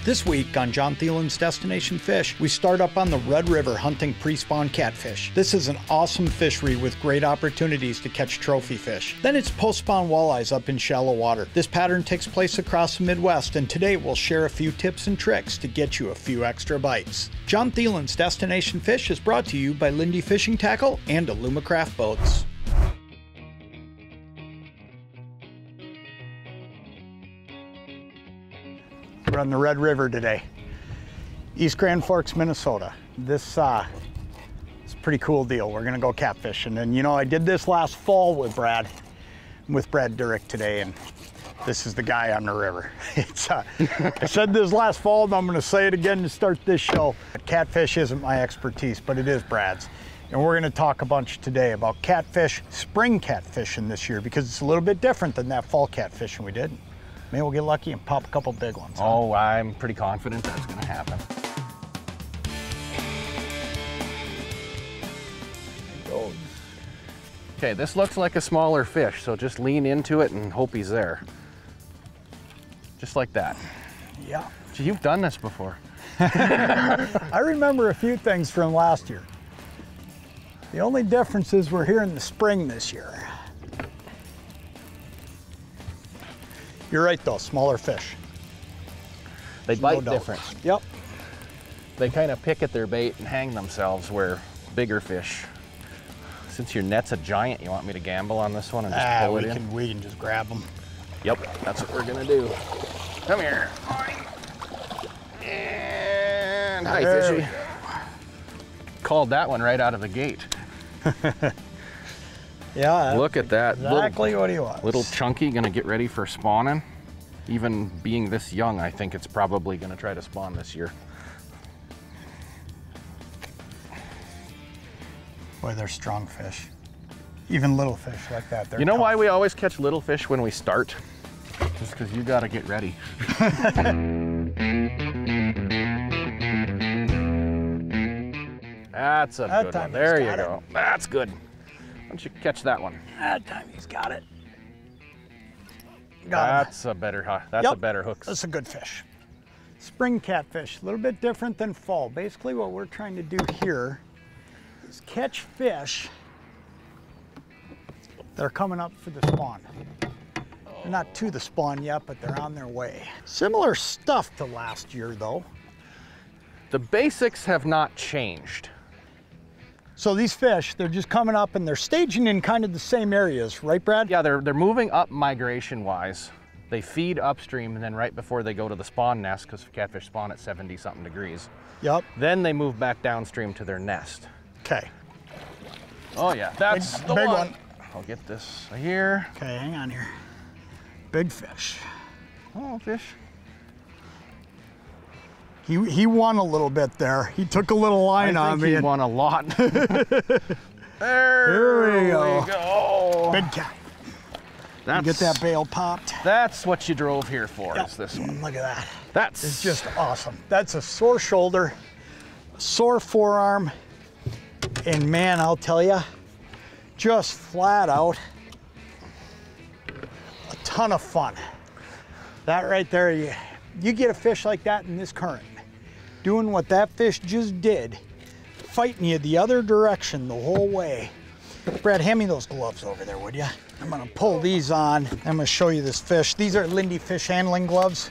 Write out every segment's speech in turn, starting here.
This week on John Thielen's Destination Fish, we start up on the Red River hunting pre-spawn catfish. This is an awesome fishery with great opportunities to catch trophy fish. Then it's post-spawn walleyes up in shallow water. This pattern takes place across the Midwest, and today we'll share a few tips and tricks to get you a few extra bites. John Thielen's Destination Fish is brought to you by Lindy Fishing Tackle and Alumacraft Boats. We're on the Red River today, East Grand Forks, Minnesota. This is a pretty cool deal. We're gonna go catfishing, and you know, I did this last fall with Brad. I'm with Brad Durick today, and this is the guy on the river. I said this last fall, and I'm gonna say it again to start this show. Catfish isn't my expertise, but it is Brad's. And we're gonna talk a bunch today about catfish, spring catfishing this year, because it's a little bit different than that fall catfishing we did. Maybe we'll get lucky and pop a couple big ones. Oh, I'm pretty confident that's gonna happen. Okay, this looks like a smaller fish, so just lean into it and hope he's there. Just like that. Yeah. Gee, you've done this before. I remember a few things from last year. The only difference is we're here in the spring this year. You're right though, smaller fish. They No bite doubt. different. Yep. They kind of pick at their bait and hang themselves, where bigger fish. Since your net's a giant, you want me to gamble on this one and just pull it in? We can just grab them. Yep, that's what we're gonna do. Come here. And hi, There fishy. Called that one right out of the gate. Yeah. Look at that. Exactly what he wants. Little chunky, gonna get ready for spawning. Even being this young, I think it's probably gonna try to spawn this year. Boy, they're strong fish. Even little fish like that. You know why we always catch little fish when we start? Just because you gotta get ready. That's a good one. There you go. That's good. Why don't you catch that one? That time he's got it. Got That's a better hook. That's a good fish. Spring catfish, a little bit different than fall. Basically what we're trying to do here is catch fish that are coming up for the spawn. They're not to the spawn yet, but they're on their way. Similar stuff to last year though. The basics have not changed. So these fish, they're just coming up and they're staging in kind of the same areas, right, Brad? Yeah, they're moving up migration-wise. They feed upstream, and then right before they go to the spawn nest, because catfish spawn at 70-something degrees. Yep. Then they move back downstream to their nest. Okay. Oh yeah, that's the big one. one. I'll get this here. Okay, hang on here. Big fish. Oh, fish. He won a little bit there. He took a little line on me. He won a lot. There we go. go. Big cat. Get that bail popped. That's what you drove here for, Yep. is this one. Look at that. That's It's just awesome. That's a sore shoulder, a sore forearm, and man, I'll tell you, just flat out, a ton of fun. That right there, you get a fish like that in this current, doing what that fish just did, fighting you the other direction the whole way. Brad, hand me those gloves over there, would you? I'm gonna pull these on. I'm gonna show you this fish. These are Lindy fish handling gloves.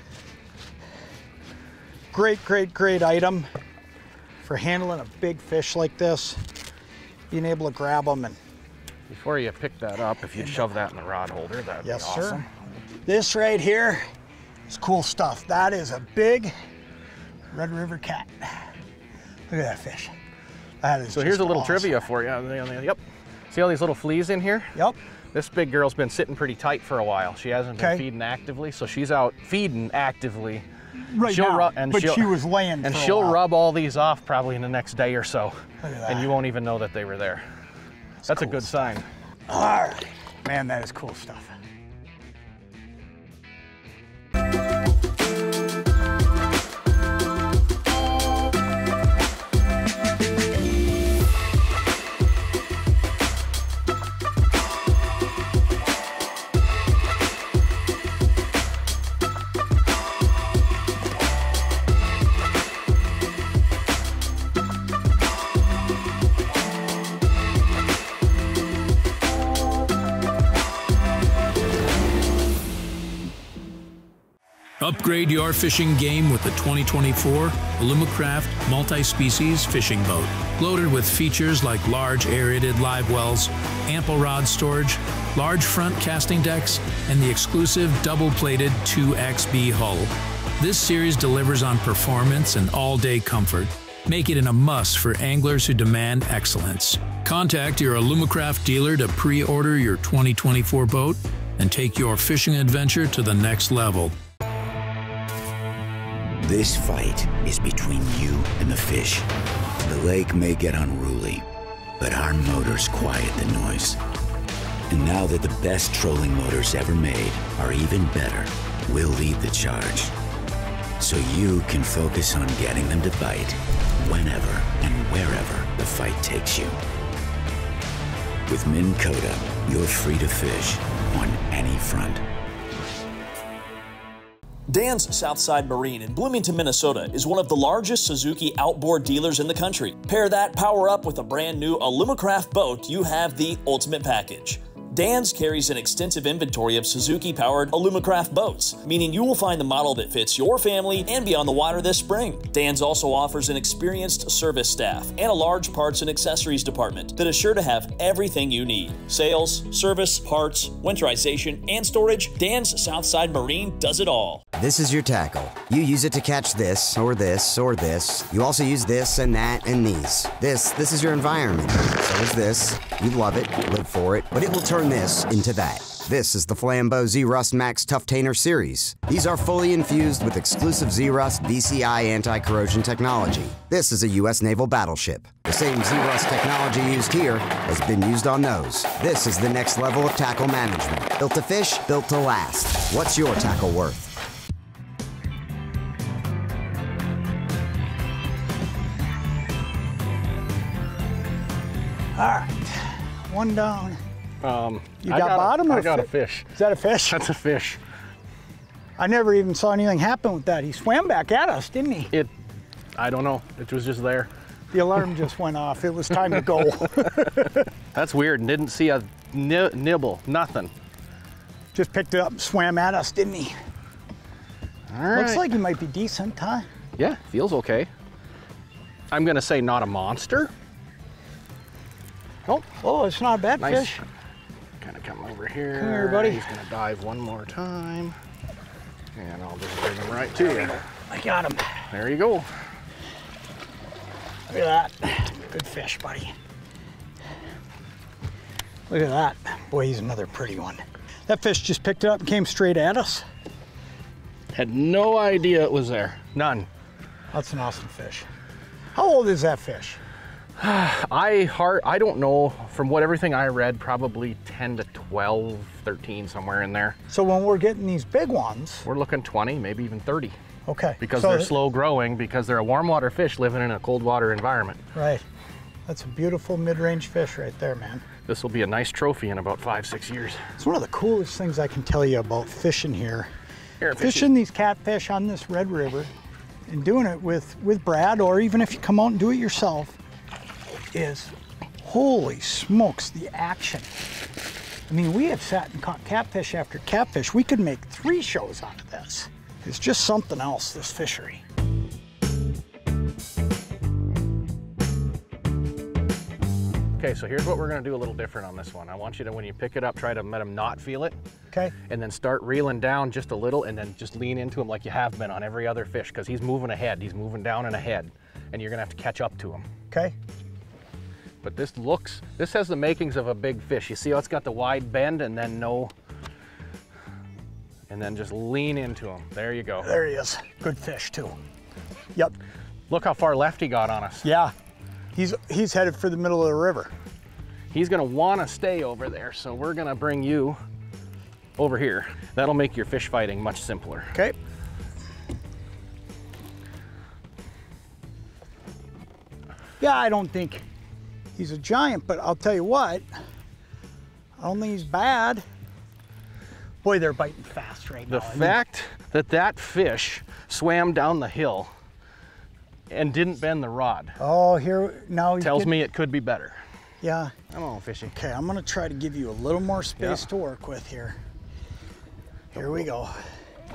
Great, great, great item for handling a big fish like this. Being able to grab them and... Before you pick that up, if you'd shove that in the rod holder, that'd be awesome. Sir. This right here is cool stuff. That is a big Red River cat. Look at that fish. That is So here's a little awesome. trivia for you. Yep. See all these little fleas in here? Yep. This big girl's been sitting pretty tight for a while. She hasn't been feeding actively, so she's out feeding actively. Right now, but she was laying and for a she'll while. rub all these off probably in the next day or so. Look at that. And you won't even know that they were there. That's a good sign. All right. Man, that is cool stuff. Upgrade your fishing game with the 2024 Alumacraft Multi-Species Fishing Boat. Loaded with features like large aerated live wells, ample rod storage, large front casting decks, and the exclusive double-plated 2XB hull. This series delivers on performance and all-day comfort, making it a must for anglers who demand excellence. Contact your Alumacraft dealer to pre-order your 2024 boat and take your fishing adventure to the next level. This fight is between you and the fish. The lake may get unruly, but our motors quiet the noise. And now that the best trolling motors ever made are even better, we'll lead the charge. So you can focus on getting them to bite whenever and wherever the fight takes you. With Minn Kota, you're free to fish on any front. Dan's Southside Marine in Bloomington, Minnesota is one of the largest Suzuki outboard dealers in the country. Pair that power up with a brand new Alumacraft boat, you have the ultimate package. Dan's carries an extensive inventory of Suzuki-powered Alumacraft boats, meaning you will find the model that fits your family and be on the water this spring. Dan's also offers an experienced service staff and a large parts and accessories department that is sure to have everything you need. Sales, service, parts, winterization, and storage, Dan's Southside Marine does it all. This is your tackle. You use it to catch this, or this, or this. You also use this and that and these. This is your environment. So is this. You love it, live for it, but it will turn this into that. This is the Flambeau Z-Rust Max Tough-Tainer series. These are fully infused with exclusive Z-Rust VCI anti-corrosion technology. This is a U.S. naval battleship. The same Z-Rust technology used here has been used on those. This is the next level of tackle management. Built to fish, built to last. What's your tackle worth? All right, one down. You got bottom or I got a fish. Is that a fish? That's a fish. I never even saw anything happen with that. He swam back at us, didn't he? I don't know. It was just there. The alarm just went off. It was time to go. That's weird. And didn't see a nibble. Nothing. Just picked it up and swam at us, didn't he? All right. Looks like he might be decent, huh? Yeah, feels okay. I'm gonna say not a monster. Oh, it's not a bad Nice. fish. Kind of come over here. Come here, buddy. He's gonna dive one more time. And I'll just bring him right to you. I got him. There you go. Look at that. Good fish, buddy. Look at that. Boy, he's another pretty one. That fish just picked it up and came straight at us. Had no idea it was there. None. That's an awesome fish. How old is that fish? I don't know. From everything I read, probably 10 to 12, 13, somewhere in there. So when we're getting these big ones, We're looking 20, maybe even 30. okay. Because so they're slow growing, because they're a warm water fish living in a cold water environment. Right. That's a beautiful mid-range fish right there, man. This will be a nice trophy in about 5-6 years. It's one of the coolest things I can tell you about fishing here. Here, Fishing these catfish on this Red River and doing it with Brad, or even if you come out and do it yourself, is holy smokes, the action. I mean, we have sat and caught catfish after catfish. We could make 3 shows out of this. It's just something else, this fishery. Okay, so here's what we're gonna do a little different on this one. I want you to, when you pick it up, try to let him not feel it. Okay. And then start reeling down just a little, and then just lean into him like you have been on every other fish, because he's moving ahead. He's moving down and ahead, and you're gonna have to catch up to him. Okay. But this has the makings of a big fish. You see how it's got the wide bend and then and then just lean into him. There you go. There he is. Good fish too. Yep. Look how far left he got on us. Yeah. He's headed for the middle of the river. He's gonna wanna stay over there, so we're gonna bring you over here. That'll make your fish fighting much simpler. Okay. Yeah, I don't think he's a giant, but I'll tell you what, I don't think he's bad. Boy, they're biting fast right now. The fact that that fish swam down the hill and didn't bend the rod tells me it could be better. Yeah. Come on, fishy. Okay, I'm gonna try to give you a little more space to work with here. Here we go.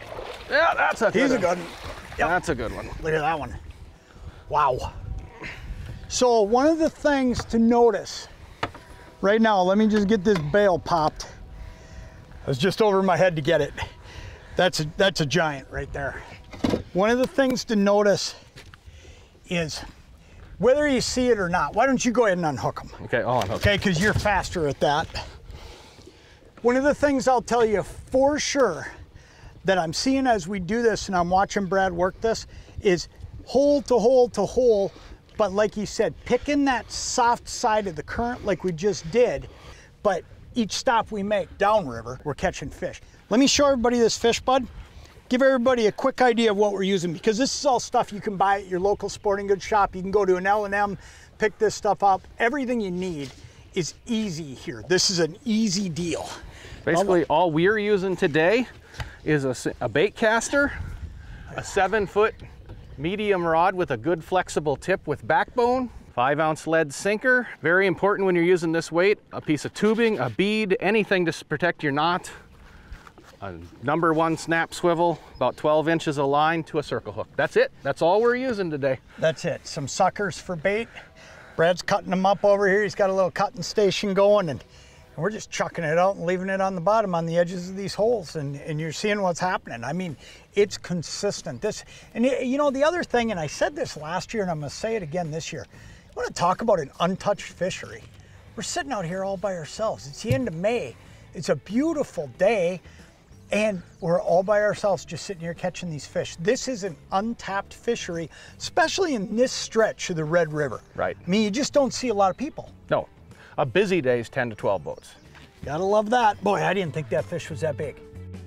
Yeah, that's a good one. He's a good one. Yep. That's a good one. Look at that one. Wow. So one of the things to notice right now, let me just get this bail popped. I was just over my head to get it. That's a giant right there. One of the things to notice is whether you see it or not. Why don't you go ahead and unhook them? Okay, I'll unhook. Okay, because you're faster at that. One of the things I'll tell you for sure that I'm seeing as we do this and I'm watching Brad work this is hole to hole to hole, but like he said, picking that soft side of the current like we just did, but each stop we make downriver, we're catching fish. Let me show everybody this fish, bud. Give everybody a quick idea of what we're using, because this is all stuff you can buy at your local sporting goods shop. You can go to an L&M, pick this stuff up. Everything you need is easy here. This is an easy deal. Basically, all we're using today is a bait caster, a 7-foot medium rod with a good flexible tip with backbone, 5-ounce lead sinker. Very important when you're using this weight, a piece of tubing, a bead, anything to protect your knot. A number 1 snap swivel, about 12 inches of line to a circle hook. That's it. That's all we're using today. That's it. Some suckers for bait. Brad's cutting them up over here. He's got a little cutting station going, and we're just chucking it out and leaving it on the bottom on the edges of these holes, and you're seeing what's happening. I mean, it's consistent. And you know, the other thing, and I said this last year and I'm gonna say it again this year, I want to talk about an untouched fishery. We're sitting out here all by ourselves. It's the end of May. It's a beautiful day. And we're all by ourselves just sitting here catching these fish. This is an untapped fishery, especially in this stretch of the Red River. Right. I mean, you just don't see a lot of people. No, a busy day is 10 to 12 boats. Gotta love that. Boy, I didn't think that fish was that big.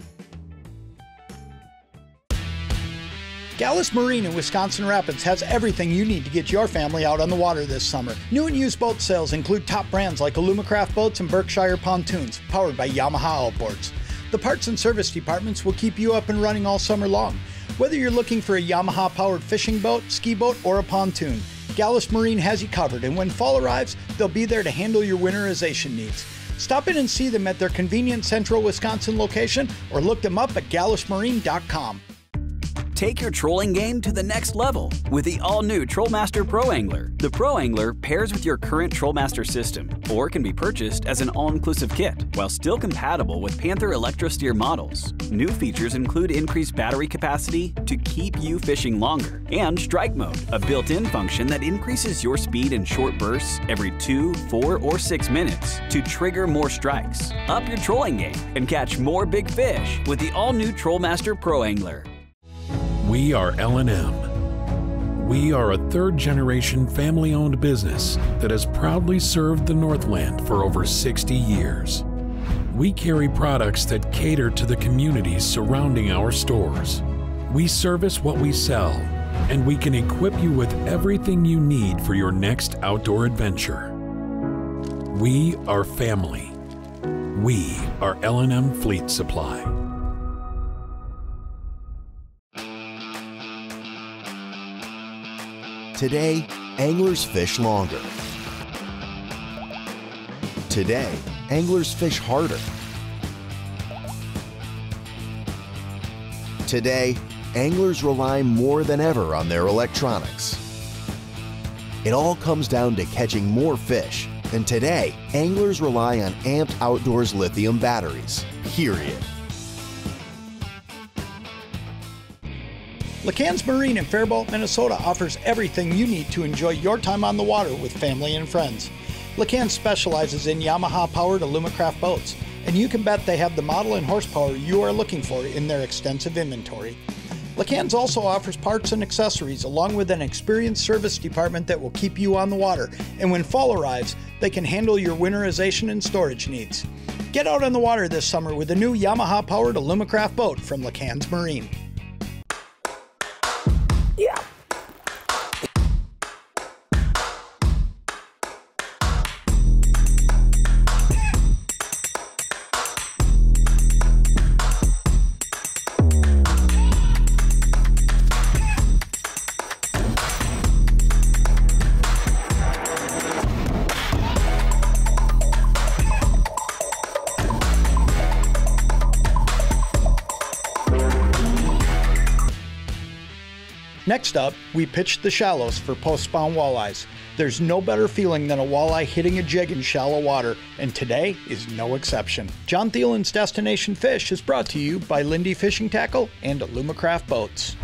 Gallus Marine in Wisconsin Rapids has everything you need to get your family out on the water this summer. New and used boat sales include top brands like Alumacraft boats and Berkshire pontoons, powered by Yamaha Outboards. The parts and service departments will keep you up and running all summer long. Whether you're looking for a Yamaha-powered fishing boat, ski boat, or a pontoon, Gallus Marine has you covered, and when fall arrives, they'll be there to handle your winterization needs. Stop in and see them at their convenient central Wisconsin location, or look them up at gallusmarine.com. Take your trolling game to the next level with the all-new TrollMaster Pro Angler. The Pro Angler pairs with your current TrollMaster system or can be purchased as an all-inclusive kit while still compatible with Panther ElectroSteer models. New features include increased battery capacity to keep you fishing longer and Strike Mode, a built-in function that increases your speed in short bursts every 2, 4, or 6 minutes to trigger more strikes. Up your trolling game and catch more big fish with the all-new TrollMaster Pro Angler. We are L&M. We are a third-generation family-owned business that has proudly served the Northland for over 60 years. We carry products that cater to the communities surrounding our stores. We service what we sell, and we can equip you with everything you need for your next outdoor adventure. We are family. We are L&M Fleet Supply. Today, anglers fish longer. Today, anglers fish harder. Today, anglers rely more than ever on their electronics. It all comes down to catching more fish, and today, anglers rely on Amped Outdoors lithium batteries, period. LeCans Marine in Faribault, Minnesota offers everything you need to enjoy your time on the water with family and friends. LeCans specializes in Yamaha-powered Alumacraft boats, and you can bet they have the model and horsepower you are looking for in their extensive inventory. LeCans also offers parts and accessories along with an experienced service department that will keep you on the water, and when fall arrives, they can handle your winterization and storage needs. Get out on the water this summer with a new Yamaha-powered Alumacraft boat from LeCans Marine. Yeah. Next up, we pitched the shallows for post-spawn walleyes. There's no better feeling than a walleye hitting a jig in shallow water, and today is no exception. John Thielen's Destination Fish is brought to you by Lindy Fishing Tackle and Alumacraft Boats.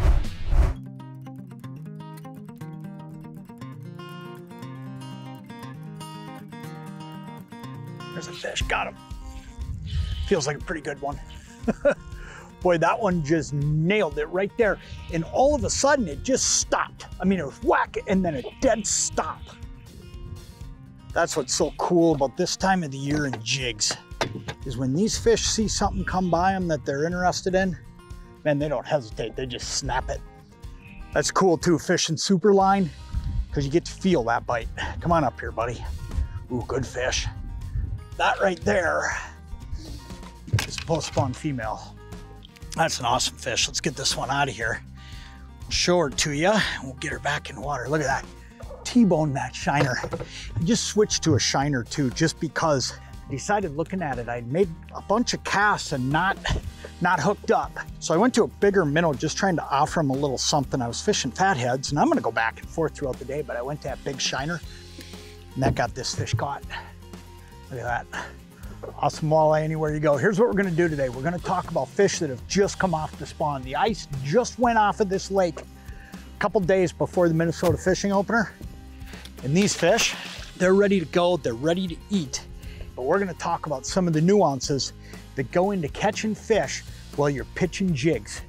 There's a fish, got him. Feels like a pretty good one. Boy, that one just nailed it right there. And all of a sudden, it just stopped. I mean, it was whack and then a dead stop. That's what's so cool about this time of the year in jigs, is when these fish see something come by them that they're interested in, man, they don't hesitate, they just snap it. That's cool too, fishing super line, because you get to feel that bite. Come on up here, buddy. Ooh, good fish. That right there is a post-spawn female. That's an awesome fish. Let's get this one out of here. We'll show her to you, and we'll get her back in the water. Look at that. T-bone that shiner. I just switched to a shiner too, just because I decided looking at it, I'd made a bunch of casts and not hooked up. So I went to a bigger minnow, just trying to offer them a little something. I was fishing fatheads, and I'm gonna go back and forth throughout the day, but I went to that big shiner, and that got this fish caught. Look at that. Awesome walleye anywhere you go. Here's what we're gonna do today. We're gonna talk about fish that have just come off the spawn. The ice just went off of this lake a couple days before the Minnesota fishing opener. And these fish, they're ready to go, they're ready to eat. But we're gonna talk about some of the nuances that go into catching fish while you're pitching jigs.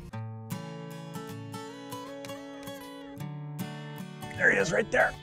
There he is right there.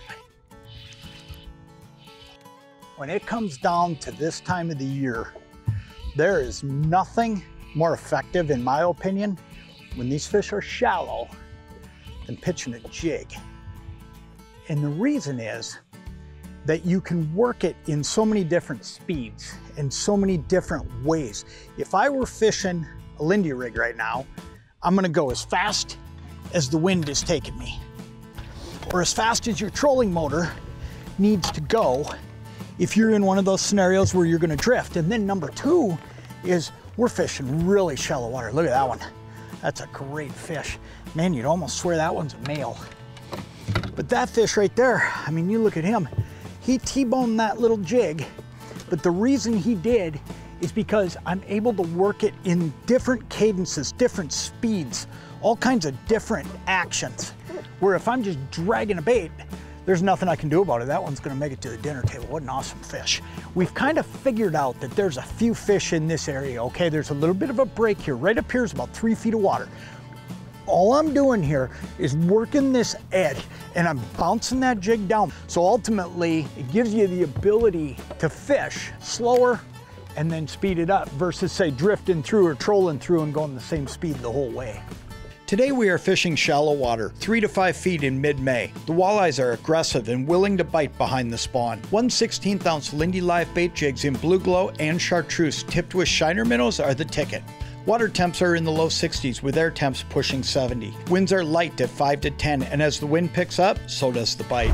When it comes down to this time of the year, there is nothing more effective, in my opinion, when these fish are shallow than pitching a jig. And the reason is that you can work it in so many different speeds and so many different ways. If I were fishing a Lindy rig right now, I'm gonna go as fast as the wind is taking me, or as fast as your trolling motor needs to go if you're in one of those scenarios where you're gonna drift. And then number two is we're fishing really shallow water. Look at that one. That's a great fish. Man, you'd almost swear that one's a male. But that fish right there, I mean, you look at him, he T-boned that little jig, but the reason he did is because I'm able to work it in different cadences, different speeds, all kinds of different actions. Where if I'm just dragging a bait, there's nothing I can do about it. That one's gonna make it to the dinner table. What an awesome fish. We've kind of figured out that there's a few fish in this area, okay? There's a little bit of a break here. Right up here is about 3 feet of water. All I'm doing here is working this edge and I'm bouncing that jig down. So ultimately, it gives you the ability to fish slower and then speed it up versus say drifting through or trolling through and going the same speed the whole way. Today we are fishing shallow water, 3 to 5 feet in mid-May. The walleyes are aggressive and willing to bite behind the spawn. 1/16 ounce Lindy live bait jigs in blue glow and chartreuse tipped with shiner minnows are the ticket. Water temps are in the low 60s with air temps pushing 70. Winds are light at 5 to 10, and as the wind picks up, so does the bite.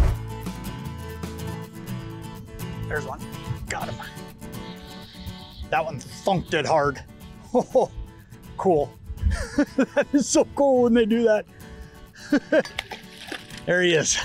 There's one, got him. That one thunked it hard. Oh, cool. That is so cool when they do that. There he is.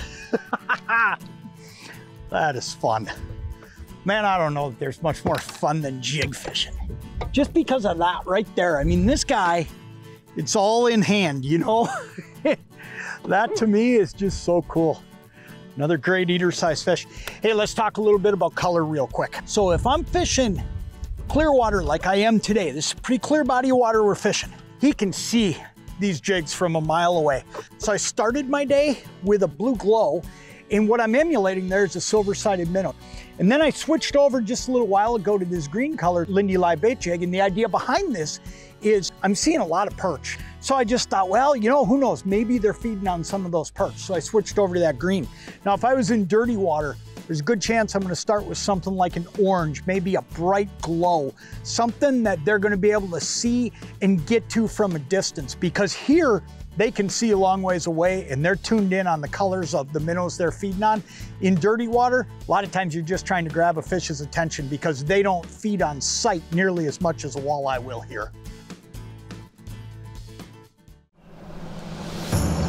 That is fun. Man, I don't know if there's much more fun than jig fishing. Just because of that right there. I mean, this guy, it's all in hand, you know? That to me is just so cool. Another great eater size fish. Hey, let's talk a little bit about color real quick. So if I'm fishing clear water like I am today, this is a pretty clear body of water we're fishing. He can see these jigs from a mile away. So I started my day with a blue glow, and what I'm emulating there is a silver-sided minnow. And then I switched over just a little while ago to this green colored Lindy live bait jig, and the idea behind this is I'm seeing a lot of perch. So I just thought, well, you know, who knows, maybe they're feeding on some of those perch. So I switched over to that green. Now, if I was in dirty water, there's a good chance I'm gonna start with something like an orange, maybe a bright glow, something that they're gonna be able to see and get to from a distance, because here they can see a long ways away and they're tuned in on the colors of the minnows they're feeding on. In dirty water, a lot of times you're just trying to grab a fish's attention because they don't feed on sight nearly as much as a walleye will here.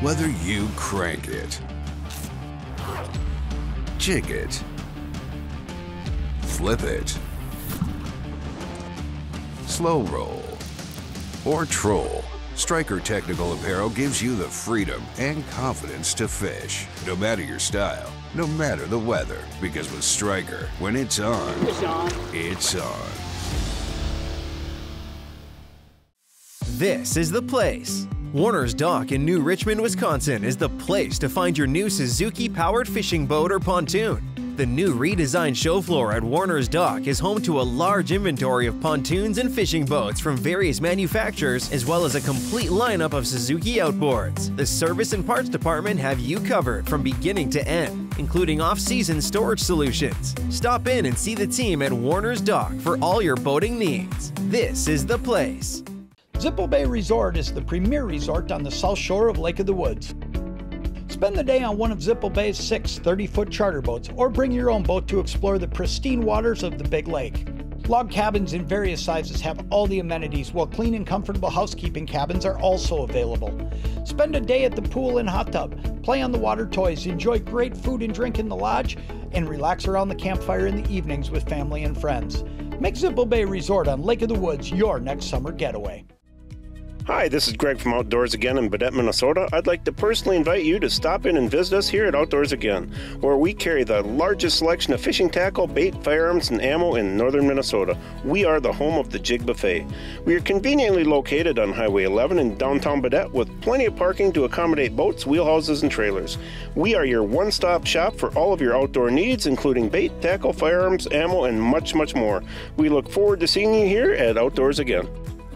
Whether you crank it, jig it, flip it, slow roll, or troll, Striker Technical Apparel gives you the freedom and confidence to fish, no matter your style, no matter the weather, because with Striker, when it's on, it's on. This is the place. Warner's Dock in New Richmond, Wisconsin is the place to find your new Suzuki-powered fishing boat or pontoon. The new redesigned show floor at Warner's Dock is home to a large inventory of pontoons and fishing boats from various manufacturers, as well as a complete lineup of Suzuki outboards. The service and parts department have you covered from beginning to end, including off-season storage solutions. Stop in and see the team at Warner's Dock for all your boating needs. This is the place. Zippo Bay Resort is the premier resort on the south shore of Lake of the Woods. Spend the day on one of Zippo Bay's 6 30-foot charter boats, or bring your own boat to explore the pristine waters of the Big Lake. Log cabins in various sizes have all the amenities, while clean and comfortable housekeeping cabins are also available. Spend a day at the pool and hot tub, play on the water toys, enjoy great food and drink in the lodge, and relax around the campfire in the evenings with family and friends. Make Zippo Bay Resort on Lake of the Woods your next summer getaway. Hi, this is Greg from Outdoors Again in Baudette, Minnesota. I'd like to personally invite you to stop in and visit us here at Outdoors Again, where we carry the largest selection of fishing tackle, bait, firearms, and ammo in northern Minnesota. We are the home of the Jig Buffet. We are conveniently located on Highway 11 in downtown Baudette with plenty of parking to accommodate boats, wheelhouses, and trailers. We are your one-stop shop for all of your outdoor needs, including bait, tackle, firearms, ammo, and much, much more. We look forward to seeing you here at Outdoors Again.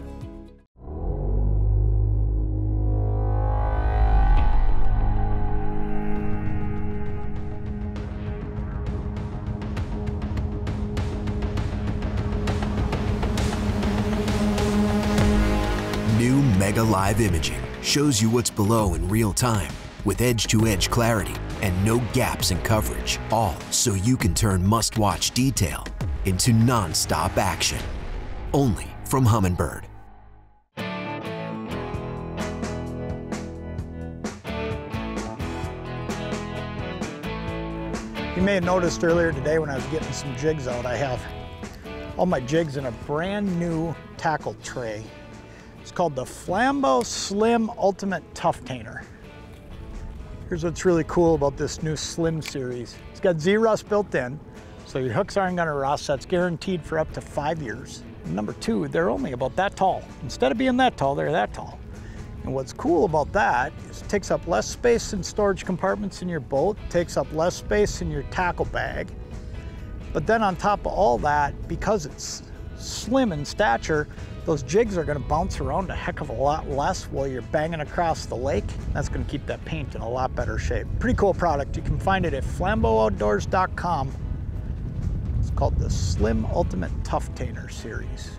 Mega Live Imaging shows you what's below in real time with edge-to-edge clarity and no gaps in coverage, all so you can turn must-watch detail into non-stop action. Only from Humminbird. You may have noticed earlier today when I was getting some jigs out, I have all my jigs in a brand new tackle tray. It's called the Flambeau Slim Ultimate Tuff-Tainer. Here's what's really cool about this new Slim series. It's got Z-Rust built in, so your hooks aren't gonna rust. That's guaranteed for up to 5 years. And number two, they're only about that tall. Instead of being that tall, they're that tall. And what's cool about that is it takes up less space in storage compartments in your boat, takes up less space in your tackle bag. But then on top of all that, because it's slim in stature, those jigs are gonna bounce around a heck of a lot less while you're banging across the lake. That's gonna keep that paint in a lot better shape. Pretty cool product. You can find it at flambeauoutdoors.com. It's called the Slim Ultimate Tuff-Tainer series.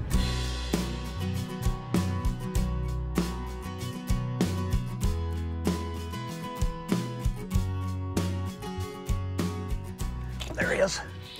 There he is.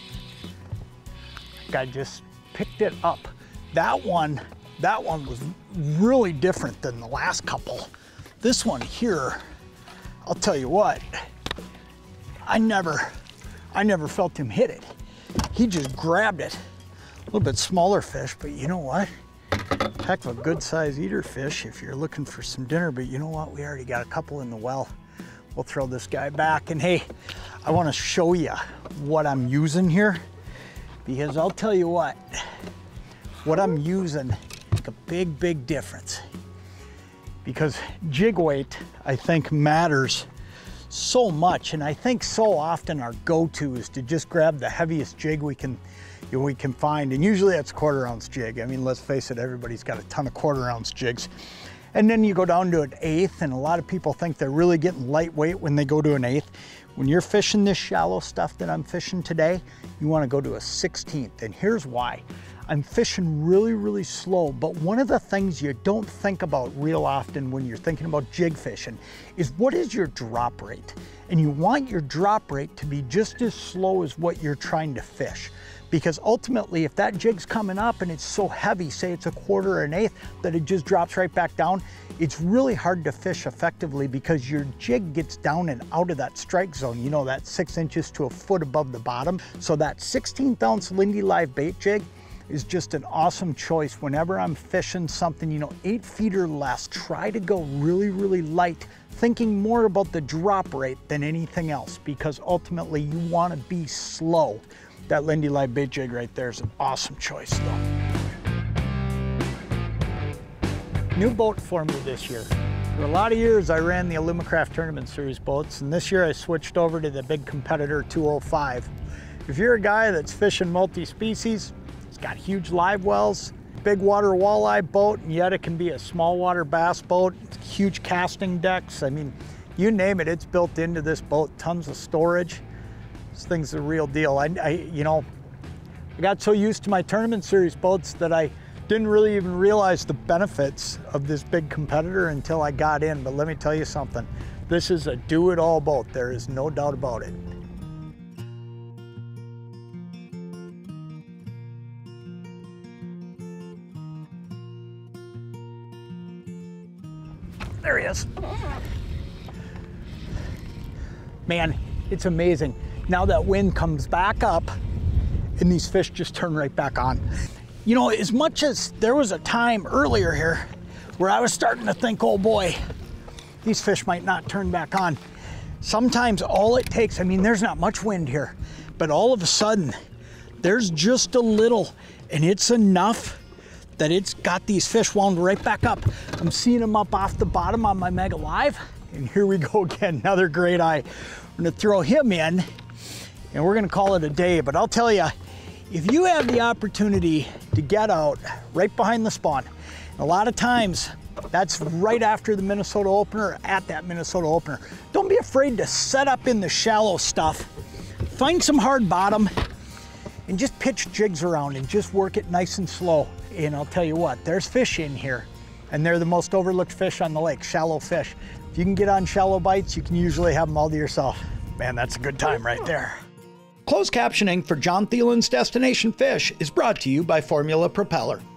Guy just picked it up. That one was really different than the last couple. This one here, I'll tell you what, I never felt him hit it. He just grabbed it. A little bit smaller fish, but you know what? Heck of a good size eater fish if you're looking for some dinner, but you know what? We already got a couple in the well. We'll throw this guy back, and hey, I wanna show you what I'm using here, because I'll tell you what I'm using makes a big difference. Because jig weight, I think, matters so much, and I think so often our go-to is to just grab the heaviest jig we can find, and usually that's a 1/4 ounce jig. I mean, let's face it, everybody's got a ton of 1/4 ounce jigs. And then you go down to an 1/8, and a lot of people think they're really getting lightweight when they go to an 1/8. When you're fishing this shallow stuff that I'm fishing today, you wanna go to a 1/16, and here's why. I'm fishing really slow, but one of the things you don't think about real often when you're thinking about jig fishing is what is your drop rate? And you want your drop rate to be just as slow as what you're trying to fish. Because ultimately, if that jig's coming up and it's so heavy, say it's a quarter or an eighth, that it just drops right back down, it's really hard to fish effectively because your jig gets down and out of that strike zone. You know, that 6 inches to a foot above the bottom. So that 16th ounce Lindy Live bait jig is just an awesome choice. Whenever I'm fishing something, you know, 8 feet or less, try to go really, really light, thinking more about the drop rate than anything else, because ultimately you want to be slow. That Lindy Live bait jig right there is an awesome choice though. New boat for me this year. For a lot of years I ran the Alumacraft Tournament Series boats, and this year I switched over to the Big Competitor 205. If you're a guy that's fishing multi-species, it's got huge live wells, big water walleye boat, and yet it can be a small water bass boat, huge casting decks. I mean, you name it, it's built into this boat, tons of storage. This thing's the real deal. I got so used to my Tournament Series boats that I didn't really even realize the benefits of this Big Competitor until I got in. But let me tell you something, this is a do-it-all boat. There is no doubt about it. There he is. Man, it's amazing. Now that wind comes back up and these fish just turn right back on. You know, as much as there was a time earlier here where I was starting to think, oh boy, these fish might not turn back on. Sometimes all it takes, I mean, there's not much wind here, but all of a sudden there's just a little, and it's enough that it's got these fish wound right back up. I'm seeing them up off the bottom on my Mega Live, and here we go again, another great eye. We're gonna throw him in, and we're gonna call it a day. But I'll tell you, if you have the opportunity to get out right behind the spawn, a lot of times that's right after the Minnesota opener, at that Minnesota opener, don't be afraid to set up in the shallow stuff, find some hard bottom, and just pitch jigs around and just work it nice and slow. And I'll tell you what, there's fish in here, and they're the most overlooked fish on the lake, shallow fish. If you can get on shallow bites, you can usually have them all to yourself. Man, that's a good time right there. Closed captioning for John Thielen's Destination Fish is brought to you by Formula Propeller.